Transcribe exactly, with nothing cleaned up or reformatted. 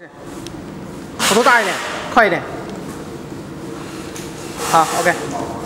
幅度大一点，快一点。好 ，OK。